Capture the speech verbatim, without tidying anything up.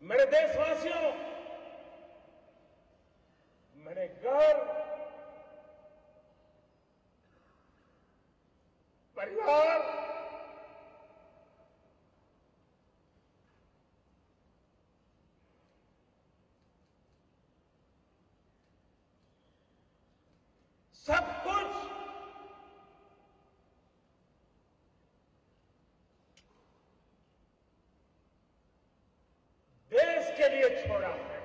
मेरे देशवासियों, मेरे घर, परिवार, सब कुछ देश के लिए छोड़ा है।